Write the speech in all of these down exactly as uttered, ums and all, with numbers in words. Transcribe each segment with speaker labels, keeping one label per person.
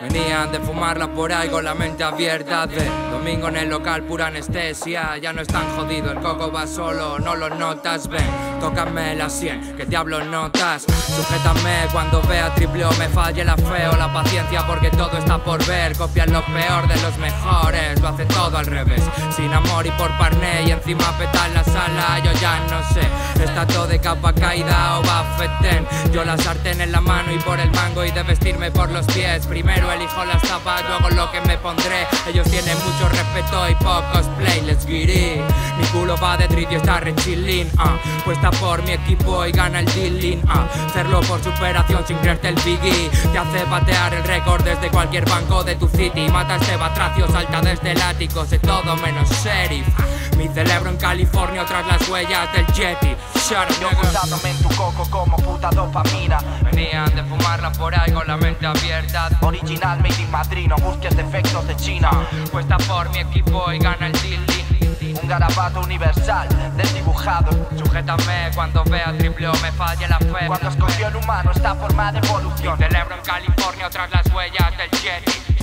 Speaker 1: Venían de fumarla por ahí con la mente abierta. De domingo en el local, pura anestesia. Ya no es tan jodido, el coco va solo, no lo notas. Ven, tócame la sien, que diablo notas. Sujétame cuando vea triple O, me falle la fe o la paciencia, porque todo está por ver. Copian lo peor de los mejores, lo hacen todo al revés. Sin amor y por parné, y encima petan la sala. Yo ya no sé, está todo de capa caída o bafetén. Yo la sartén en la mano y por el mango, y de vestirme por los pies. Primero elijo las tapas, luego lo que me pondré. Ellos tienen mucho respeto y pocos play, let's get it. Mi culo va de trip y está re chillin', ah. Puesta por mi equipo y gana el dealing, ah. Hacerlo por superación sin creerte el biggie te hace batear el récord desde cualquier banco de tu city. Mata a este batracio, salta desde el ático, sé todo menos sheriff. Mi cerebro en California tras las huellas del Yeti.
Speaker 2: Yo juntándome en tu coco como puta dopamina.
Speaker 1: Venían de fumarla por ahí con la mente abierta.
Speaker 2: Original made in Madrid, no busques defectos de China.
Speaker 1: Puesta por mi equipo y gana el dealing.
Speaker 2: Un garabato universal, desdibujado.
Speaker 1: Sujétame cuando vea triple O, me falle la fe.
Speaker 2: Cuando escogió el humano esta forma de evolución.
Speaker 1: Mi cerebro en California tras las huellas del Yeti.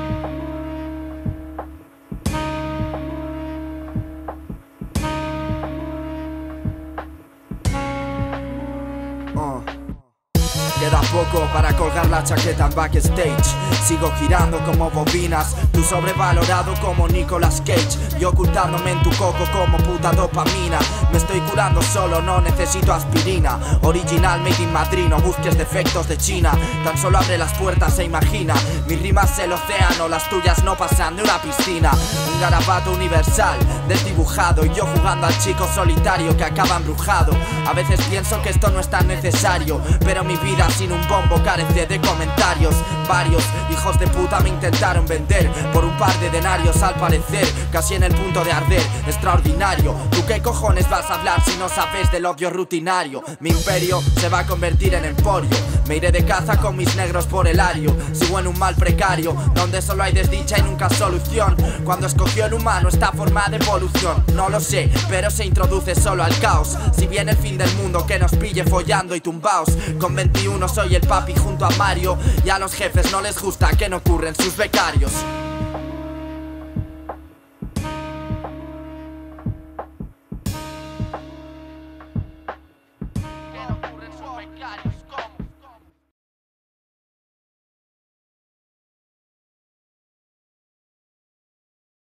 Speaker 3: Queda poco para colgar la chaqueta en backstage. Sigo girando como bobinas, tú sobrevalorado como Nicolas Cage. Yo ocultándome en tu coco como puta dopamina. Me estoy curando solo, no necesito aspirina. Original made in Madrid, no busques defectos de China. Tan solo abre las puertas e imagina. Mis rimas el océano, las tuyas no pasan de una piscina. Un garabato universal, desdibujado. Y yo jugando al chico solitario que acaba embrujado. A veces pienso que esto no es tan necesario, pero mi vida sin un bombo carece de comentarios. Varios hijos de puta me intentaron vender por un par de denarios, al parecer casi en el punto de arder. Extraordinario, ¿tú qué cojones vas a hablar si no sabes del odio rutinario? Mi imperio se va a convertir en emporio. Me iré de caza con mis negros por el ario. Sigo en un mal precario, donde solo hay desdicha y nunca solución. Cuando escogió el humano esta forma de evolución, no lo sé, pero se introduce solo al caos. Si viene el fin del mundo, que nos pille follando y tumbaos. Con veintiuno soy el papi junto a Mario, y a los jefes no les gusta que no ocurren sus becarios.